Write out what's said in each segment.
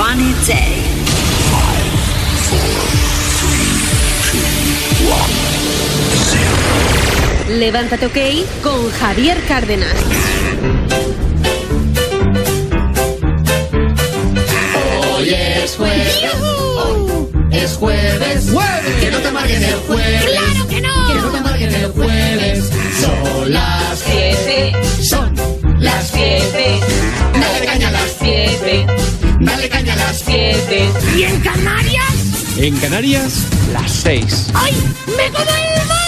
sunny day. 5, 4, 3, 2, 1, 0. Levántate, OK, con Javier Cárdenas. Hoy es jueves. Hoy es jueves. Que no te amarguen el jueves. ¡Claro que no! Que no te amarguen el jueves. Son las 7. Son las 7. Dale caña a las 7. Dale caña a las 7. ¿Y en Canarias? En Canarias, las 6. ¡Ay! ¡Me como el mundo!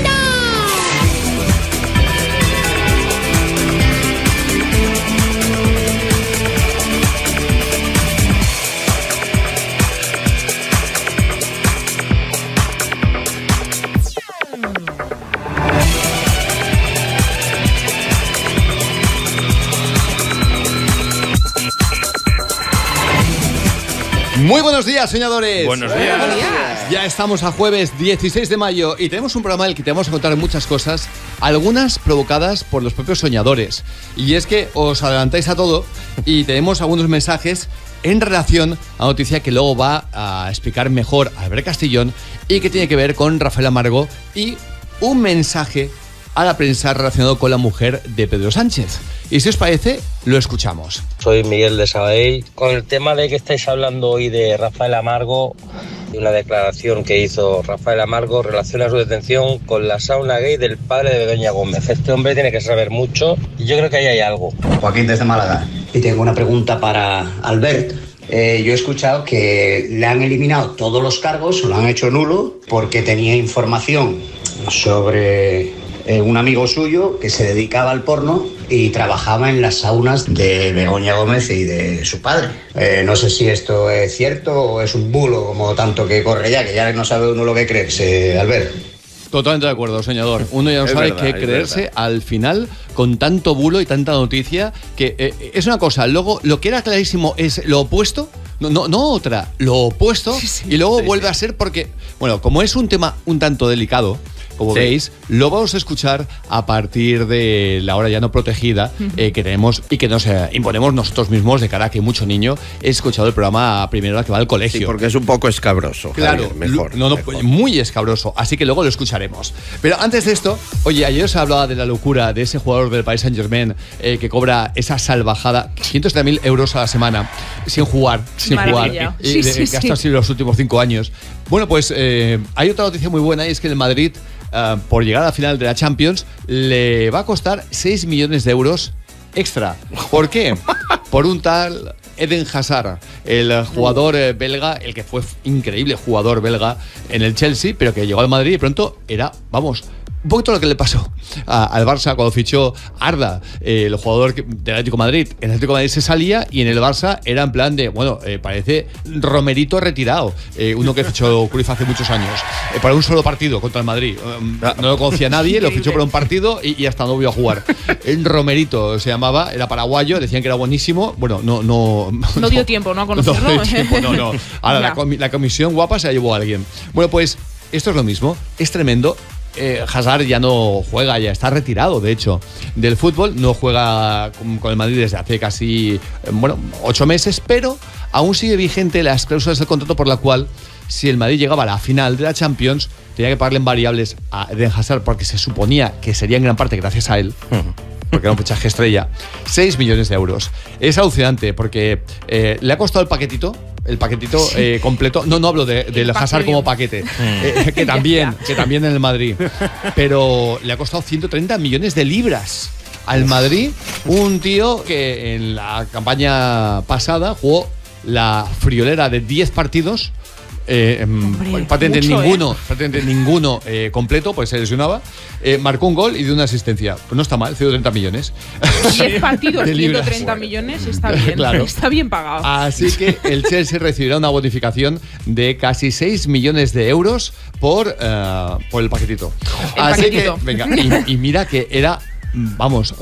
Muy buenos días, soñadores. Buenos días. Ya estamos a jueves 16 de mayo y tenemos un programa en el que te vamos a contar muchas cosas, algunas provocadas por los propios soñadores. Y es que os adelantáis a todo y tenemos algunos mensajes en relación a noticia que luego va a explicar mejor Albert Castillón y que tiene que ver con Rafael Amargo y un mensaje a la prensa relacionado con la mujer de Pedro Sánchez. Y si os parece, lo escuchamos. Soy Miguel de Sabadell. Con el tema de que estáis hablando hoy de Rafael Amargo y una declaración que hizo Rafael Amargo relaciona su detención con la sauna gay del padre de Begoña Gómez. Este hombre tiene que saber mucho y yo creo que ahí hay algo. Joaquín desde Málaga. Y tengo una pregunta para Albert. Yo he escuchado que le han eliminado todos los cargos, lo han hecho nulo, porque tenía información sobre un amigo suyo que se dedicaba al porno y trabajaba en las saunas de Begoña Gómez y de su padre. No sé si esto es cierto o es un bulo como tanto que corre ya, que ya no sabe uno lo que creerse, Albert. Totalmente de acuerdo, soñador. Uno ya no sabe qué creerse al final con tanto bulo y tanta noticia que es una cosa. Luego, lo que era clarísimo es lo opuesto. No otra, lo opuesto. Y luego vuelve a ser porque, bueno, como es un tema un tanto delicado, como veis, lo vamos a escuchar a partir de la hora ya no protegida que tenemos y que nos imponemos nosotros mismos de cara a que mucho niño he escuchado el programa a primera hora que va al colegio. Sí, porque es un poco escabroso. Claro, Javier, mejor. Mejor. Muy escabroso, así que luego lo escucharemos. Pero antes de esto, oye, ayer se hablaba de la locura de ese jugador del Paris Saint-Germain que cobra esa salvajada, 170.000 euros a la semana, sin jugar. Y gasta así los últimos 5 años. Bueno, pues hay otra noticia muy buena y es que el Madrid, por llegar a la final de la Champions, le va a costar 6 millones de euros extra. ¿Por qué? Por un tal Eden Hazard, el jugador belga, el que fue increíble jugador belga en el Chelsea, pero que llegó al Madrid y pronto era, vamos, un poquito lo que le pasó al Barça cuando fichó Arda, el jugador del Atlético de Madrid. En el Atlético de Madrid se salía y en el Barça era en plan de, bueno, parece Romerito retirado, uno que fichó Cruyff hace muchos años, para un solo partido contra el Madrid. No lo conocía nadie, lo fichó para un partido y hasta no volvió a jugar. Romerito se llamaba, era paraguayo, decían que era buenísimo. Bueno, no dio tiempo, ¿no? A conocerlo. No dio tiempo, no. Ahora la comisión guapa se la llevó a alguien. Bueno, pues esto es lo mismo, es tremendo. Hazard ya no juega, ya está retirado, de hecho, del fútbol. No juega con el Madrid desde hace casi 8 meses, pero aún sigue vigente las cláusulas del contrato por la cual, si el Madrid llegaba a la final de la Champions, tenía que pagarle en variables a Eden Hazard, porque se suponía que sería en gran parte gracias a él, porque era un fichaje estrella, 6 millones de euros. Es alucinante porque le ha costado el paquetito completo. No hablo del Hazard como paquete, que también en el Madrid, pero le ha costado 130 millones de libras al Madrid, un tío que en la campaña pasada jugó la friolera de 10 partidos. Prácticamente ninguno completo, pues se lesionaba, marcó un gol y dio una asistencia. Pues no está mal, 130 millones. 10 partidos, 130 millones, está bien, claro. Está bien pagado. Así que el Chelsea recibirá una bonificación de casi 6 millones de euros por el paquetito. Que, venga, y mira que era, vamos,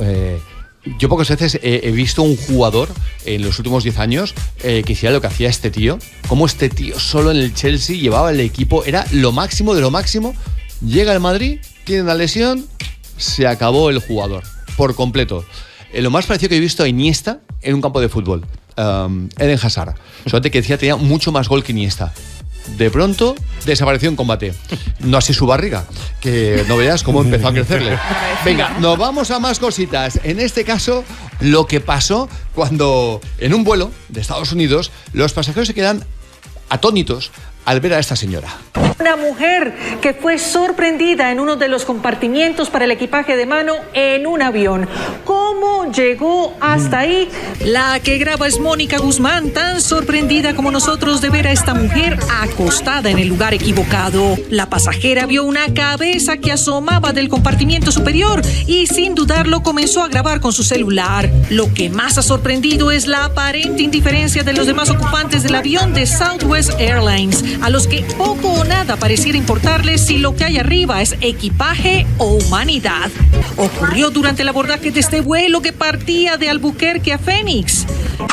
yo pocas veces he visto un jugador en los últimos 10 años que hiciera lo que hacía este tío. Como este tío solo en el Chelsea llevaba el equipo, era lo máximo de lo máximo. Llega al Madrid, tiene una lesión, se acabó el jugador por completo. Lo más parecido que he visto a Iniesta en un campo de fútbol. Eden Hazard. Solamente que decía tenía mucho más gol que Iniesta. De pronto desapareció en combate. No así su barriga, que no veas cómo empezó a crecerle. Venga, nos vamos a más cositas. En este caso, lo que pasó cuando en un vuelo de Estados Unidos los pasajeros se quedan atónitos al ver a esta señora. Una mujer que fue sorprendida en uno de los compartimientos para el equipaje de mano en un avión. ¿Cómo llegó hasta ahí? La que graba es Mónica Guzmán, tan sorprendida como nosotros de ver a esta mujer acostada en el lugar equivocado. La pasajera vio una cabeza que asomaba del compartimiento superior y sin dudarlo comenzó a grabar con su celular. Lo que más ha sorprendido es la aparente indiferencia de los demás ocupantes del avión de Southwest Airlines, a los que poco o nada pareciera importarles si lo que hay arriba es equipaje o humanidad. Ocurrió durante el abordaje de este vuelo que partía de Albuquerque a Phoenix.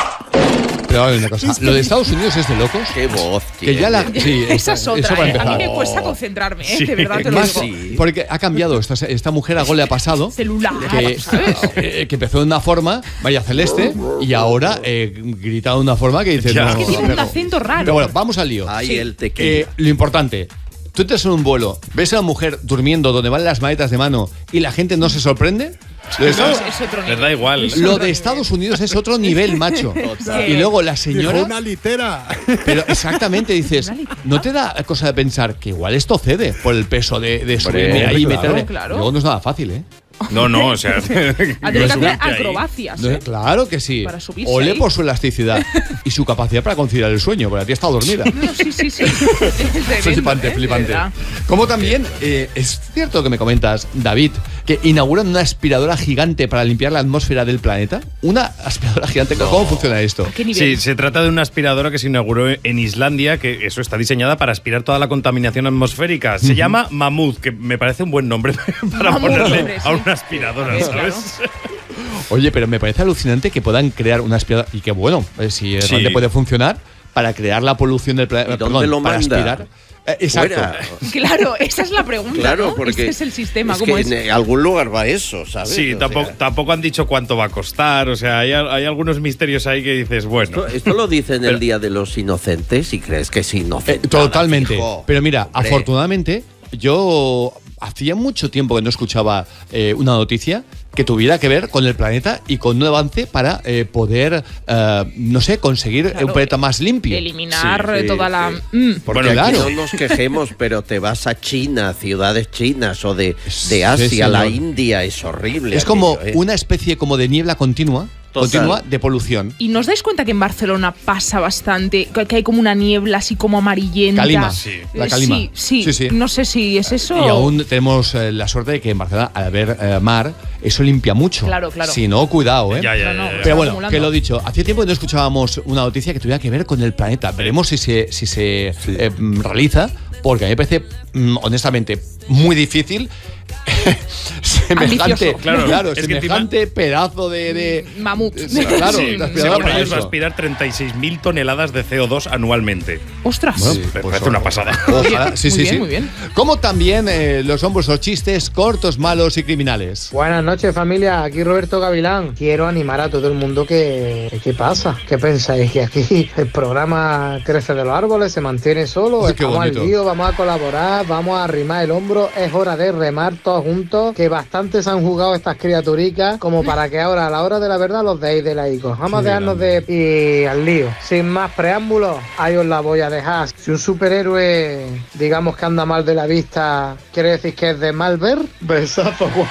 Pero hay una cosa, lo de Estados Unidos es de locos. Qué voz, que ya la, sí, esa es otra. Eso para empezar. A mí me cuesta concentrarme, Sí. de verdad te lo Más, digo. sí. Porque ha cambiado. Esta mujer algo le ha pasado. Celular, Que empezó de una forma, vaya celeste, y ahora grita de una forma que dice. Es que tiene un acento raro. Pero bueno, vamos al lío. Ahí el tequila. Lo importante. Tú entras en un vuelo, ves a una mujer durmiendo donde van las maletas de mano y la gente no se sorprende. Es otro nivel. Les da igual. Lo de Estados Unidos es otro nivel, macho. Total. Y luego la señora. Dejó una litera. Pero exactamente dices, ¿no te da cosa de pensar que igual esto cede por el peso de subirme ahí y meterme? Claro. Luego no es nada fácil, ¿eh? No, o sea. Ha tenido que hacer acrobacias. No, claro que sí. Para subirse Ole ahí. por su elasticidad y su capacidad para conciliar el sueño, porque la tía está dormida. No, sí. Eso es flipante, flipante. Como también es cierto que me comentas, David, que inauguran una aspiradora gigante para limpiar la atmósfera del planeta. Una aspiradora gigante. ¿Cómo funciona esto? ¿Qué nivel? Sí, se trata de una aspiradora que se inauguró en Islandia, que eso está diseñada para aspirar toda la contaminación atmosférica. Se llama Mammoth, que me parece un buen nombre para Mammoth, ponerle hombre, a sí. una aspiradora, ¿sabes? Oye, pero me parece alucinante que puedan crear una aspiradora. Y que bueno, si realmente puede funcionar para crear la polución del planeta. ¿Y dónde lo para manda? aspirar. Exacto. Fuera. Claro, esa es la pregunta. Claro, ¿no? porque Este es el sistema. es ¿Cómo que es? en algún lugar va eso, ¿sabes? Sí, O sea, tampoco han dicho cuánto va a costar. O sea, hay algunos misterios ahí que dices, bueno. Esto lo dicen el Día de los Inocentes y crees que es inocente. Totalmente. Fijo. Pero mira, Hombre. afortunadamente, yo hacía mucho tiempo que no escuchaba una noticia que tuviera que ver con el planeta y con un avance para poder, no sé, conseguir un planeta más limpio. Eliminar toda la. Porque Bueno, aquí claro. no nos quejemos, pero te vas a China, ciudades chinas o de Sí, Asia, señor. la India, es horrible. Es como aquello, ¿eh? una especie como de niebla continua de polución. ¿Y nos dais cuenta que en Barcelona pasa bastante? Que hay como una niebla así como amarillenta. Calima, la Eh, calima. Sí. No sé si es eso. Y aún tenemos la suerte de que en Barcelona, al haber mar, eso limpia mucho. Claro. Si no, cuidado, ¿eh? Ya. Pero bueno, acumulando. que lo dicho, hacía tiempo que no escuchábamos una noticia que tuviera que ver con el planeta. Veremos si se realiza, porque a mí me parece, honestamente, muy difícil. Semejante, Ambicioso. claro, Es que semejante pedazo de Mamut. claro, Sí, de aspiradora según para ellos va a eso. aspirar 36.000 toneladas de CO2 anualmente. Ostras. Bueno, Me parece una pasada. Ojalá, sí, Muy sí, bien, sí. muy bien. Como también lo son vuestros chistes cortos, malos y criminales. Buenas noches, familia. Aquí Roberto Gavilán. Quiero animar a todo el mundo ¿qué pasa? ¿Qué pensáis? ¿Que aquí el programa crece de los árboles, se mantiene solo? Ay, qué Estamos al bonito. lío, vamos a colaborar, vamos a arrimar el hombro. Es hora de remar todos juntos, que bastante se han jugado estas criaturicas como para que ahora, a la hora de la verdad, los deis de laicos. Vamos a dejarnos de... Y al lío. Sin más preámbulos, ahí os la voy a dejar. Si un superhéroe, digamos que anda mal de la vista, ¿quiere decir que es de mal ver? Besazo, guapo.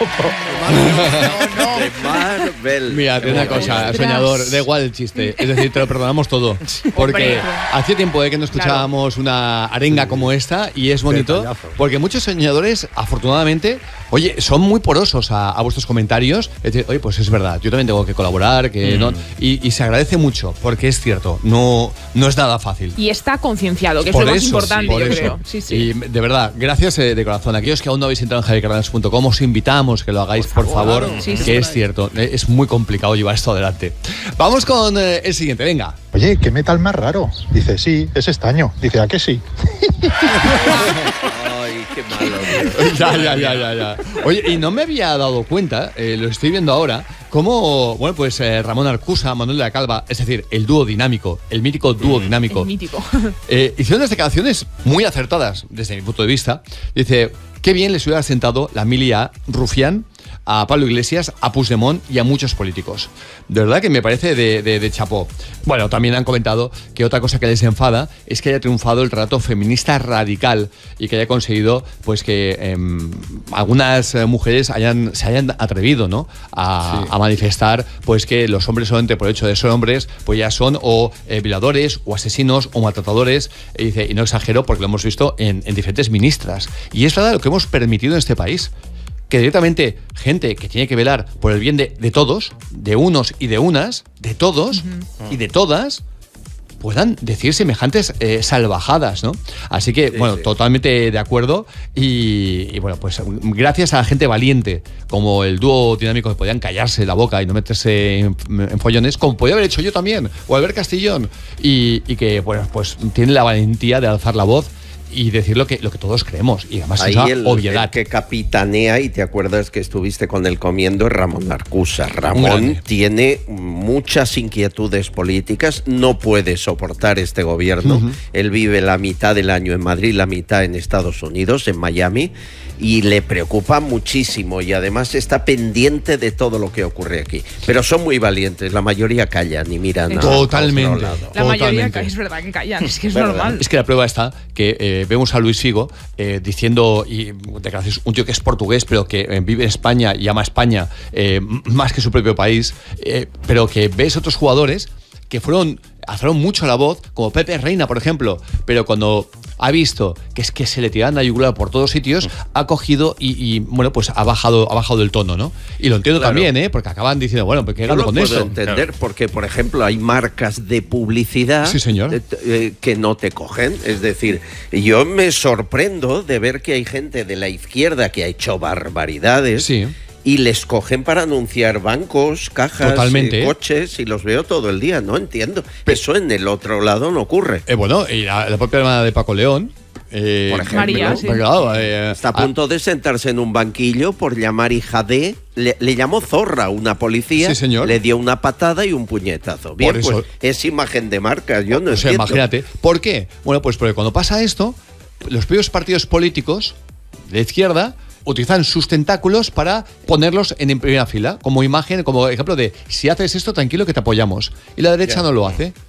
De Marvel. Mira, tiene una cosa, soñador, da igual el chiste. Es decir, te lo perdonamos todo. Porque hacía tiempo que no escuchábamos una arenga como esta y es bonito. Porque muchos soñadores, afortunadamente, oye, son muy porosos a vuestros comentarios. Es decir, oye, pues es verdad, yo también tengo que colaborar. Que no, y se agradece mucho, porque es cierto, no es nada fácil. Y está concienciado, que es Por lo más eso, importante, por yo eso. creo. Sí. Y de verdad, gracias de corazón. Aquellos que aún no habéis entrado en javiercardenas.com, os invitamos que lo hagáis, por favor, Sí, que sí. es cierto, es muy complicado llevar esto adelante. Vamos con el siguiente, venga. Oye, ¿qué metal más raro? Dice, sí, es estaño. Dice, ¿a qué sí? qué malo. Ya. Oye, y no me había dado cuenta, lo estoy viendo ahora, cómo, bueno, pues Ramón Arcusa, Manuel de la Calva, es decir, el dúo dinámico, el mítico dúo dinámico. El mítico. Hicieron unas declaraciones muy acertadas, desde mi punto de vista. Dice, qué bien les hubiera sentado la mili a Rufián, a Pablo Iglesias, a Puigdemont y a muchos políticos. De verdad que me parece de chapó. Bueno, también han comentado que otra cosa que les enfada es que haya triunfado el relato feminista radical y que haya conseguido pues que algunas mujeres se hayan atrevido, ¿no? a manifestar pues que los hombres solamente por el hecho de ser hombres pues ya son o violadores o asesinos o maltratadores. Y dice, y no exagero porque lo hemos visto en diferentes ministras. Y es verdad lo que hemos permitido en este país. Que directamente gente que tiene que velar por el bien de todos, de unos y de unas, de todos y de todas, puedan decir semejantes salvajadas, ¿no? Así que, bueno, totalmente de acuerdo y bueno, pues gracias a la gente valiente, como el dúo dinámico que podían callarse la boca y no meterse en follones, como podía haber hecho yo también, o Albert Castillón, y que, bueno, pues tienen la valentía de alzar la voz y decir lo que todos creemos, y además es una obviedad. El que capitanea, y te acuerdas que estuviste con él comiendo, es Ramón Arcusa. Ramón tiene muchas inquietudes políticas, no puede soportar este gobierno. Él vive la mitad del año en Madrid, la mitad en Estados Unidos, en Miami, y le preocupa muchísimo, y además está pendiente de todo lo que ocurre aquí. Pero son muy valientes, la mayoría callan y miran totalmente. La mayoría es verdad que callan, es que es normal. Es que la prueba está que vemos a Luis Figo diciendo, y declaraciones, un tío que es portugués pero que vive en España y ama a España más que su propio país, pero que ves otros jugadores que alzaron mucho la voz, como Pepe Reina, por ejemplo, pero cuando ha visto que es que se le tiraban la yugular por todos sitios, ha cogido y bueno, pues ha bajado el tono, ¿no? Y lo entiendo también, porque acaban diciendo, bueno, pues qué gano con eso. Yo lo puedo entender, porque, por ejemplo, hay marcas de publicidad que no te cogen. Es decir, yo me sorprendo de ver que hay gente de la izquierda que ha hecho barbaridades. Y les cogen para anunciar bancos, cajas, coches, y los veo todo el día. No entiendo. Eso en el otro lado no ocurre. Bueno, y la propia hermana de Paco León, por ejemplo, María, está a punto de sentarse en un banquillo por llamar hija de... Le llamó zorra a una policía, le dio una patada y un puñetazo. Bien, pues es imagen de marca, yo no entiendo. Imagínate. ¿Por qué? Bueno, pues porque cuando pasa esto, los propios partidos políticos de izquierda utilizan sus tentáculos para ponerlos en primera fila, como imagen, como ejemplo de si haces esto, tranquilo que te apoyamos. Y la derecha no lo hace.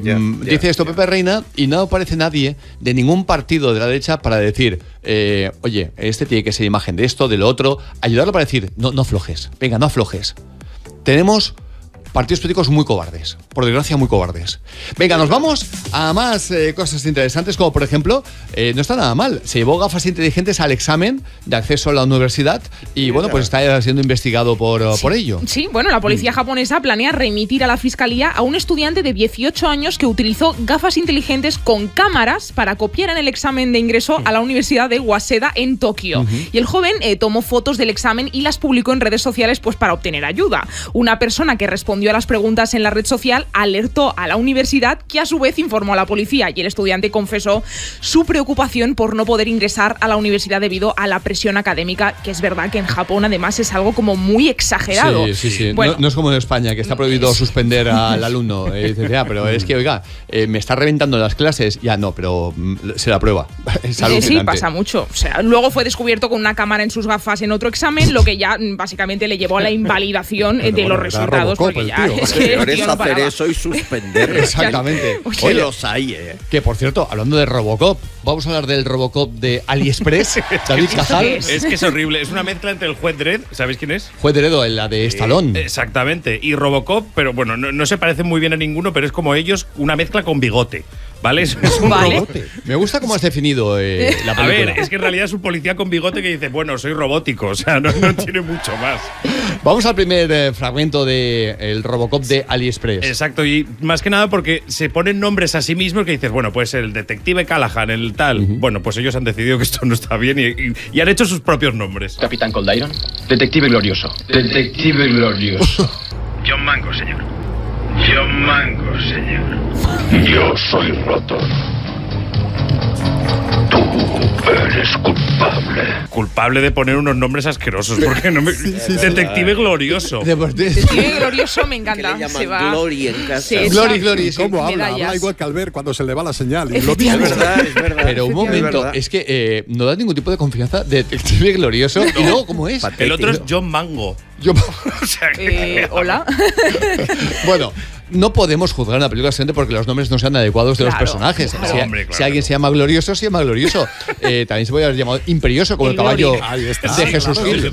Dice esto Pepe Reina y no aparece nadie de ningún partido de la derecha para decir, oye, este tiene que ser imagen de esto, de lo otro, ayudarlo para decir, no aflojes, venga, no aflojes. Tenemos partidos políticos muy cobardes, por desgracia muy cobardes. Venga, nos vamos a más cosas interesantes, como por ejemplo, no está nada mal, se llevó gafas inteligentes al examen de acceso a la universidad y bueno, pues está siendo investigado por ello. Sí, bueno, la policía japonesa planea remitir a la fiscalía a un estudiante de 18 años que utilizó gafas inteligentes con cámaras para copiar en el examen de ingreso a la Universidad de Waseda en Tokio. Y el joven tomó fotos del examen y las publicó en redes sociales pues para obtener ayuda. Una persona que respondió a las preguntas en la red social alertó a la universidad, que a su vez informó a la policía, y el estudiante confesó su preocupación por no poder ingresar a la universidad debido a la presión académica, que es verdad que en Japón además es algo como muy exagerado. Sí. Bueno, no es como en España, que está prohibido suspender al alumno. Dices, pero es que, oiga, me está reventando las clases. Ya no, pero se la prueba. Es alucinante. Sí, pasa mucho. O sea, luego fue descubierto con una cámara en sus gafas en otro examen, lo que ya básicamente le llevó a la invalidación de los resultados. Porque es que peor es hacer eso y suspender. Exactamente. Oye, los hay, Que por cierto, hablando de Robocop, vamos a hablar del Robocop de AliExpress. David Cajal. Es que es horrible. Es una mezcla entre el Juez Dredd, ¿sabéis quién es? Juez Dredd, la de Stallone. Exactamente. Y Robocop, pero bueno, no se parecen muy bien a ninguno, pero es como ellos, una mezcla con bigote. ¿Vale? Es un robote. Me gusta cómo has definido la película. A ver, es que en realidad es un policía con bigote que dice, bueno, soy robótico, o sea, no tiene mucho más. Vamos al primer fragmento del Robocop de AliExpress. Exacto, y más que nada porque se ponen nombres a sí mismos que dices, bueno, pues el detective Callahan, el tal. Bueno, pues ellos han decidido que esto no está bien y han hecho sus propios nombres. Capitán Cold Iron, detective glorioso. Detective glorioso. John Mango, señor. John Mango, señor. Yo soy Rotor. Tú Eres culpable. Culpable de poner unos nombres asquerosos. Porque no me... Detective Glorioso. Detective Glorioso me encanta. Se va. Glory en casa. Sí, Glory. ¿Cómo habla? Medallas. Habla igual que Albert cuando se le va la señal. Y lo mismo. Es verdad. Pero un momento, es que no da ningún tipo de confianza de Detective Glorioso. Y luego, ¿cómo es? El otro es John Mango. O sea, hola. Bueno, no podemos juzgar una película simplemente porque los nombres no sean adecuados de los personajes. Claro. Si alguien se llama Glorioso, se llama Glorioso. También se puede haber llamado Imperioso, como el caballo de Jesús Gil.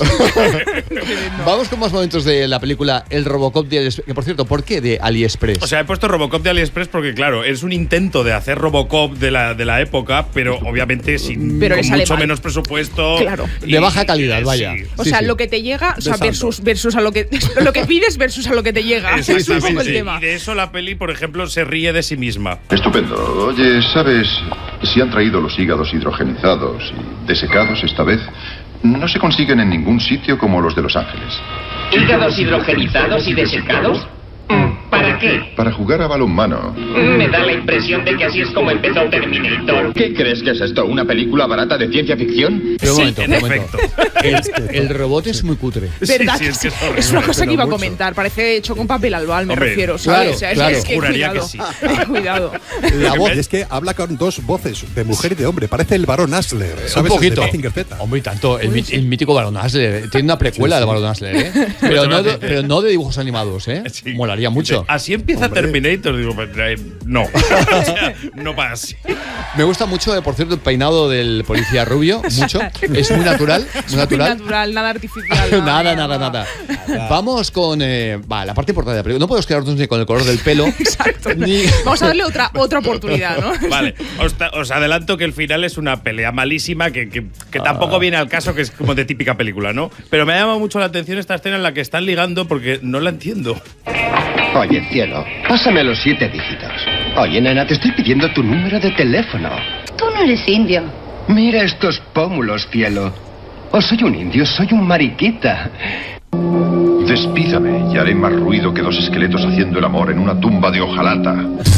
Vamos con más momentos de la película El Robocop de AliExpress. Que, por cierto, ¿por qué de AliExpress? O sea, he puesto Robocop de AliExpress porque, claro, es un intento de hacer Robocop de la época, pero obviamente con mucho menos presupuesto. Claro. De baja calidad, vaya. Sí. O sea, lo que te llega, o sea, versus a lo que pides versus a lo que te llega. Es un poco el tema. Y de eso la peli, por ejemplo, se ríe de sí misma. Estupendo. Oye, ¿sabes si han traído los hígados hidrogenizados y desecados esta vez? No se consiguen en ningún sitio como los de Los Ángeles. ¿Hígados hidrogenizados y desecados? ¿Para qué? Para jugar a balonmano. Me da la impresión de que así es como empezó Terminator. ¿Qué crees que es esto? ¿Una película barata de ciencia ficción? Pero un momento. El robot es muy cutre. ¿Verdad? Sí, es que es una cosa que iba a comentar. Parece hecho con papel albal, me refiero. Claro, ¿sabes? O sea, claro. Es que Juraría cuidado. que sí. Cuidado. La voz es que habla con dos voces, de mujer y de hombre. Parece el Barón Asler. ¿Sabes? Un poquito. El de Mazinger Z. Hombre, y tanto. El mítico Barón Asler. Tiene una precuela del Barón Asler, ¿eh? Pero no de dibujos animados, ¿eh? Sí. Molaría mucho. Así empieza Terminator. Digo, no. O sea, no pasa así. Me gusta mucho, por cierto, el peinado del policía rubio. Mucho. Es muy natural. Muy natural. Nada artificial. Nada. Vamos con la parte importante de la película. No podemos quedarnos ni con el color del pelo. Exacto. Vamos a darle otra oportunidad, ¿no? Vale, os adelanto que el final es una pelea malísima que tampoco viene al caso, que es como de típica película, ¿no? Pero me ha llamado mucho la atención esta escena en la que están ligando porque no la entiendo. Oye, cielo, pásame los 7 dígitos. Oye, nena, te estoy pidiendo tu número de teléfono. Tú no eres indio. Mira estos pómulos, cielo. O soy un indio, soy un mariquita. Despídame y haré más ruido que 2 esqueletos haciendo el amor en una tumba de hojalata.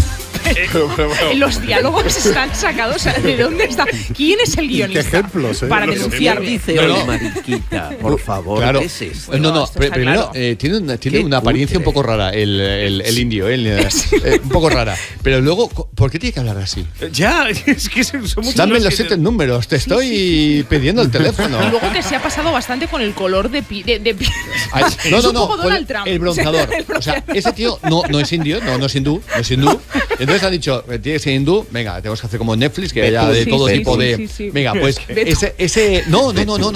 Los diálogos están sacados. ¿De dónde está? ¿Quién es el guionista? ¿Qué ejemplos, para denunciarme. Dice hoy mariquita, por favor. Claro. ¿Qué es esto? No, esto está primero claro. tiene una apariencia un poco rara el indio, un poco rara. Pero luego, ¿por qué tiene que hablar así? Ya, es que somos Dame los 7 números, te estoy pidiendo el teléfono. Y luego que se ha pasado bastante con el color de piel. No, un poco Donald Trump. El bronceador. O sea, ese tío no es indio, no es hindú. Entonces han dicho, tiene que ser hindú, venga, tenemos que hacer como Netflix, que haya de todo tipo de... Venga, pues ese... No.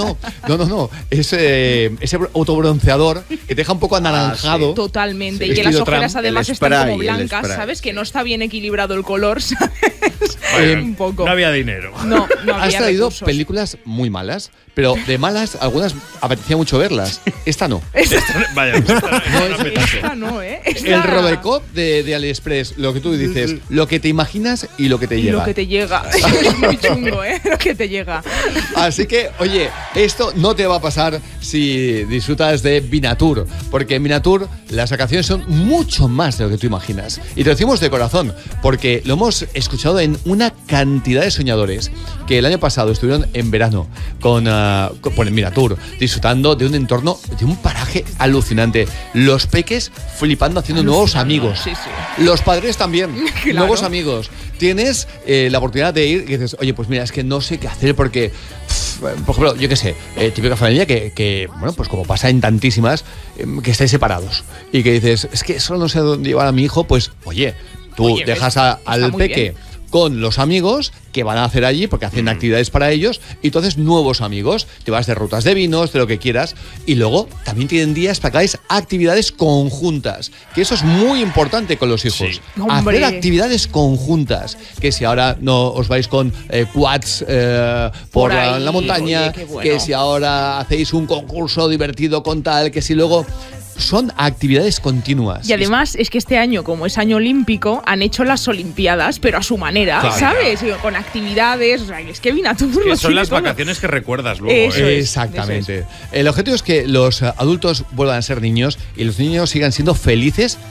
Ese autobronceador que te deja un poco anaranjado. Totalmente. Y que las ojeras además están como blancas, ¿sabes? Que no está bien equilibrado el color, ¿sabes? Un poco. No había dinero. No había Has traído recursos. películas muy malas, pero de malas, algunas apetecía mucho verlas. Esta no. Vaya, Esta no, ¿eh? El Robocop de AliExpress, lo que tú dices, lo que te imaginas y lo que te llega. Lo que te llega. Es muy chungo, ¿eh? Lo que te llega. Así que, oye, esto no te va a pasar si disfrutas de Vinatur, porque en Vinatur las vacaciones son mucho más de lo que tú imaginas. Y te lo decimos de corazón, porque lo hemos escuchado en una cantidad de soñadores que el año pasado estuvieron en verano con el Vinatur, disfrutando de un entorno, de un paraje alucinante. Los peques flipando, haciendo nuevos amigos. Sí. Los padres también, Claro. nuevos amigos. Tienes la oportunidad de ir y dices, oye, pues mira, es que no sé qué hacer porque, por ejemplo, yo qué sé, típica familia que, bueno, pues como pasa en tantísimas, que estáis separados y que dices, es que solo no sé dónde llevar a mi hijo, pues, oye, tú dejas al peque con los amigos que van a hacer allí porque hacen actividades para ellos y entonces nuevos amigos, te vas de rutas de vinos, de lo que quieras y luego también tienen días para que hagáis actividades conjuntas, que eso es muy importante con los hijos. Hacer actividades conjuntas, que si ahora no os vais con quads por ahí, la montaña, oye, bueno. que si ahora hacéis un concurso divertido con tal, que si luego... Son actividades continuas. Y además es que este año, como es año olímpico, han hecho las Olimpiadas, pero a su manera, claro, ¿sabes? Con actividades. O sea, es que Vinatur que lo son tiene las todo. vacaciones que recuerdas luego. Eso es, exactamente. El objetivo es que los adultos vuelvan a ser niños y los niños sigan siendo felices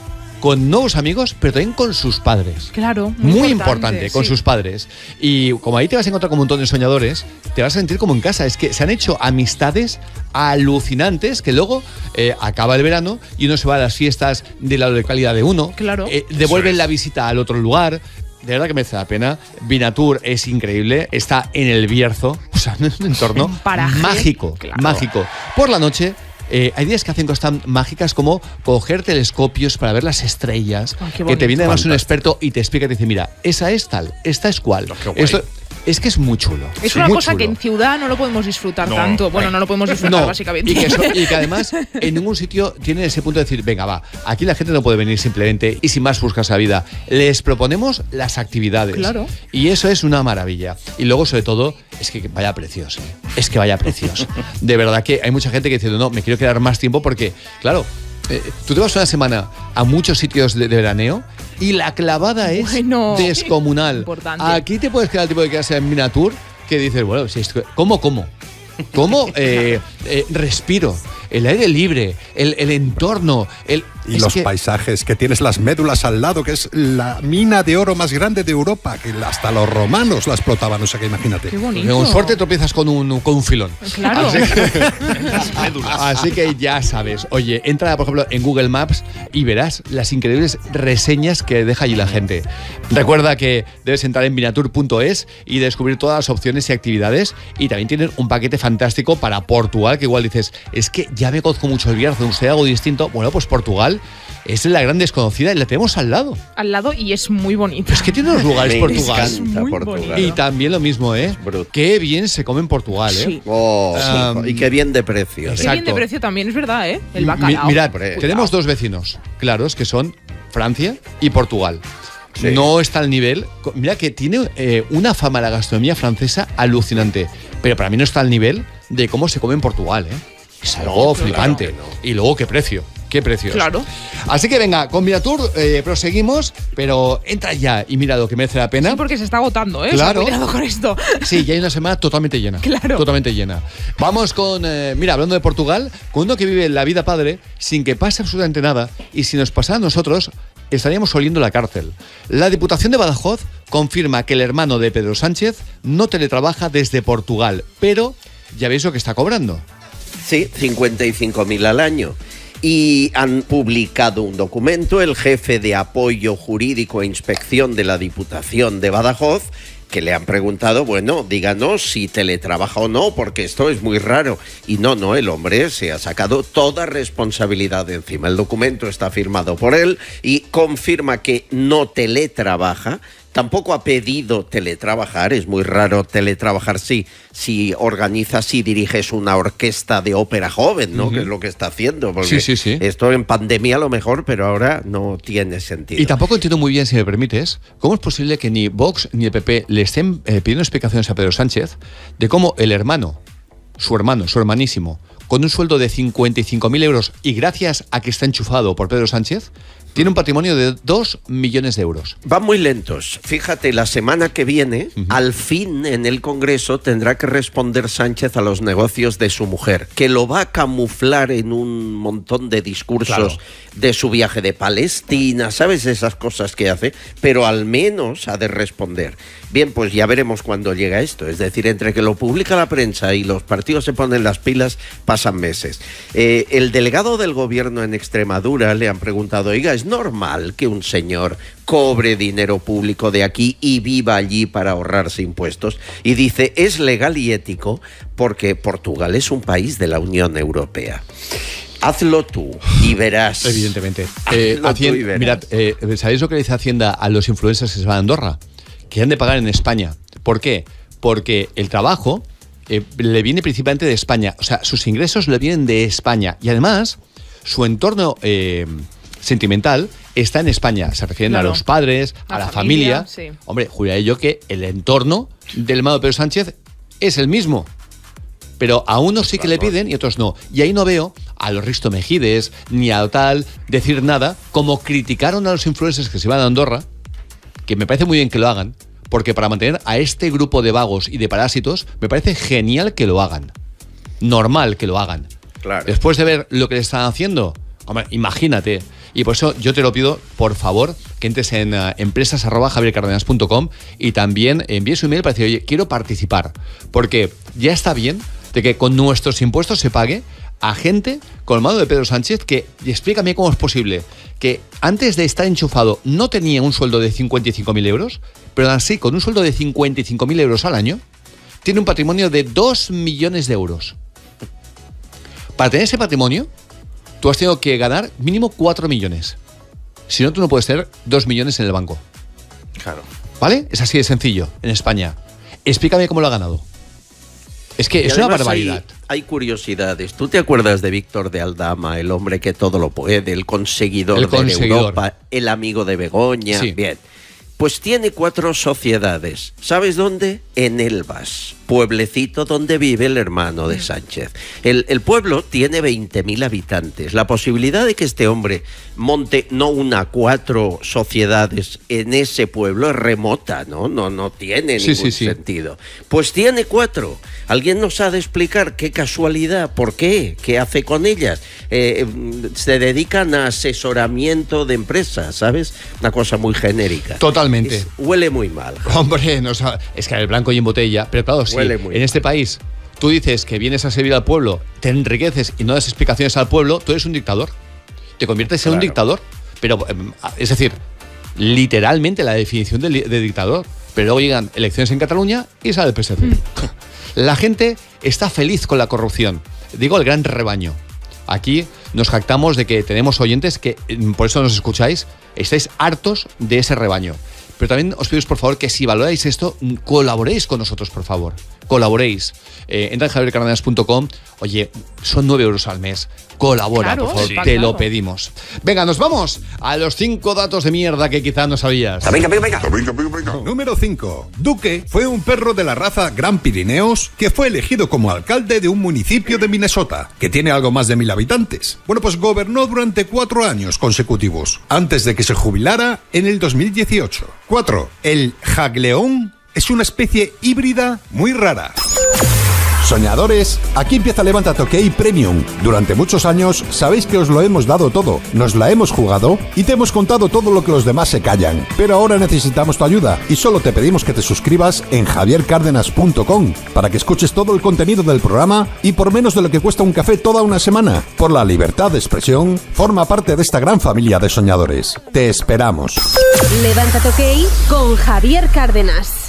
con nuevos amigos, pero también con sus padres. Claro. Muy importante, con sí. sus padres. Y como ahí te vas a encontrar con un montón de soñadores, te vas a sentir como en casa. Es que se han hecho amistades alucinantes que luego acaba el verano y uno se va a las fiestas de la localidad de uno. Claro. Devuelven la visita al otro lugar. De verdad que merece la pena. Vinatur es increíble. Está en el Bierzo. O sea, es un entorno mágico. Claro. Mágico. Por la noche. Hay días que hacen cosas tan mágicas como coger telescopios para ver las estrellas. Ay, que te viene además un experto y te explica y te dice, mira, esa es tal, esta es cual. Esto es que es muy chulo. Es una cosa que en ciudad no lo podemos disfrutar tanto. Bueno, no lo podemos disfrutar básicamente. Y que además en ningún sitio tienen ese punto de decir, venga, va, aquí la gente no puede venir simplemente y sin más buscarse la vida. Les proponemos las actividades. Claro. Y eso es una maravilla. Y luego, sobre todo, es que vaya precios. Es que vaya precios. De verdad que hay mucha gente que dice, no, me quiero quedar más tiempo porque, claro, tú te vas una semana a muchos sitios de veraneo y la clavada es descomunal. Importante. Aquí te puedes quedar el tipo de quedarse en Vinatur que dices, bueno, si esto, ¿cómo? ¿Cómo respiro? El aire libre, el entorno, y los paisajes, que tienes las médulas al lado, que es la mina de oro más grande de Europa, que hasta los romanos la explotaban, o sea que imagínate. Qué bonito. Con suerte tropiezas con un filón. Claro. Así que ya sabes. Oye, entra, por ejemplo, en Google Maps y verás las increíbles reseñas que deja allí la gente. Recuerda que debes entrar en vinatur.es y descubrir todas las opciones y actividades. Y también tienen un paquete fantástico para Portugal, que igual dices, es que ya me conozco mucho el Bierzo, usted algo distinto. Bueno, pues Portugal es la gran desconocida y la tenemos al lado. Al lado y es muy bonito. Es que tiene unos lugares Portugal. Me encanta Portugal. Y también lo mismo, Qué bien se come en Portugal, Sí. Y qué bien de precio. Qué bien de precio también, es verdad, El bacalao. Mirad, tenemos dos vecinos claros que son Francia y Portugal. Sí. No está al nivel. Mira que tiene una fama la gastronomía francesa alucinante. Pero para mí no está al nivel de cómo se come en Portugal, Es algo flipante. Claro que no. Y luego, qué precio. Qué precios. Claro. Así que venga, con Vinatur proseguimos, pero entra ya y mira lo que merece la pena. Sí, porque se está agotando, Claro. O sea, cuidado con esto. Sí, ya hay una semana totalmente llena. Claro. Totalmente llena. Vamos con, mira, hablando de Portugal, con uno que vive la vida padre sin que pase absolutamente nada y si nos pasara a nosotros, estaríamos oliendo la cárcel. La Diputación de Badajoz confirma que el hermano de Pedro Sánchez no teletrabaja desde Portugal, pero ya veis lo que está cobrando. Sí, 55.000 al año. Y han publicado un documento, el jefe de apoyo jurídico e inspección de la Diputación de Badajoz, que le han preguntado, bueno, díganos si teletrabaja o no, porque esto es muy raro. Y no, el hombre se ha sacado toda responsabilidad de encima. El documento está firmado por él y confirma que no teletrabaja. Tampoco ha pedido teletrabajar, es muy raro teletrabajar si organizas y diriges una orquesta de ópera joven, ¿no? Que es lo que está haciendo. Porque sí. Esto en pandemia a lo mejor, pero ahora no tiene sentido. Y tampoco entiendo muy bien, si me permites, cómo es posible que ni Vox ni el PP le estén pidiendo explicaciones a Pedro Sánchez de cómo el hermano, su hermanísimo, con un sueldo de 55.000 euros y gracias a que está enchufado por Pedro Sánchez, tiene un patrimonio de 2 millones de euros. Van muy lentos. Fíjate, la semana que viene, al fin en el Congreso tendrá que responder Sánchez a los negocios de su mujer, que lo va a camuflar en un montón de discursos de su viaje de Palestina, ¿sabes? Esas cosas que hace, pero al menos ha de responder. Bien, pues ya veremos cuándo llega esto. Es decir, entre que lo publica la prensa y los partidos se ponen las pilas, pasan meses. El delegado del gobierno en Extremadura le han preguntado, oiga, ¿es normal que un señor cobre dinero público de aquí y viva allí para ahorrarse impuestos? Y dice, es legal y ético porque Portugal es un país de la Unión Europea. Hazlo tú y verás. Evidentemente. Mirad, ¿sabéis lo que le dice Hacienda a los influencers que se van a Andorra? Que han de pagar en España. ¿Por qué? Porque el trabajo le viene principalmente de España. O sea, sus ingresos le vienen de España. Y además, su entorno sentimental está en España. Se refieren a los padres, a la familia. Sí. Hombre, juraré yo que el entorno del hermano de Pedro Sánchez es el mismo. Pero a unos sí que le piden y a otros no. Y ahí no veo a los Risto Mejides ni a tal decir nada, como criticaron a los influencers que se iban a Andorra, que me parece muy bien que lo hagan, porque para mantener a este grupo de vagos y de parásitos, me parece genial que lo hagan. Normal que lo hagan. Claro. Después de ver lo que le están haciendo, hombre, imagínate Y por eso yo te lo pido, por favor, que entres en empresas@javiercardenas.com y también envíes un email para decir, oye, quiero participar. Porque ya está bien de que con nuestros impuestos se pague a gente con el mando de Pedro Sánchez que, y explícame cómo es posible, que antes de estar enchufado no tenía un sueldo de 55.000 euros, pero así, con un sueldo de 55.000 euros al año, tiene un patrimonio de 2 millones de euros. Para tener ese patrimonio, tú has tenido que ganar mínimo 4 millones. Si no, tú no puedes tener 2 millones en el banco. Claro. ¿Vale? Es así de sencillo, en España. Explícame cómo lo ha ganado. Es que es una barbaridad. Hay curiosidades. ¿Tú te acuerdas de Víctor de Aldama, el hombre que todo lo puede, el conseguidor de Europa, el amigo de Begoña? Sí. Bien. Pues tiene 4 sociedades. ¿Sabes dónde? En Elvas, pueblecito donde vive el hermano de Sánchez. El pueblo tiene 20.000 habitantes. La posibilidad de que este hombre monte no 1, 4 sociedades en ese pueblo es remota, ¿no? No tiene ningún sentido. Pues tiene 4. ¿Alguien nos ha de explicar qué casualidad? ¿Por qué? ¿Qué hace con ellas? Se dedican a asesoramiento de empresas, ¿sabes? Una cosa muy genérica. Totalmente. Huele muy mal. Hombre, es que el blanco y en botella. Pero claro, sí, en este país tú dices que vienes a servir al pueblo, te enriqueces y no das explicaciones al pueblo, tú eres un dictador. Te conviertes en un dictador. Pero, es decir, literalmente la definición de dictador. Pero luego llegan elecciones en Cataluña y sale el PSC. La gente está feliz con la corrupción. Digo, el gran rebaño. Aquí nos jactamos de que tenemos oyentes que, por eso nos escucháis, estáis hartos de ese rebaño. Pero también os pido, por favor, que si valoráis esto, colaboréis con nosotros, por favor. Colaboréis. Entra en javiercardenas.com. Oye, son 9 euros al mes. Colabora, por favor, te lo pedimos. Venga, nos vamos a los 5 datos de mierda que quizás no sabías. Venga. Número 5. Duque fue un perro de la raza Gran Pirineos que fue elegido como alcalde de un municipio de Minnesota, que tiene algo más de 1.000 habitantes. Bueno, pues gobernó durante 4 años consecutivos, antes de que se jubilara en el 2018. 4. El jagleón es una especie híbrida muy rara. Soñadores, aquí empieza Levántate OK Premium. Durante muchos años sabéis que os lo hemos dado todo, nos la hemos jugado y te hemos contado todo lo que los demás se callan. Pero ahora necesitamos tu ayuda y solo te pedimos que te suscribas en javiercardenas.com para que escuches todo el contenido del programa y por menos de lo que cuesta un café toda una semana. Por la libertad de expresión, forma parte de esta gran familia de soñadores. Te esperamos. Levántate OK con Javier Cárdenas.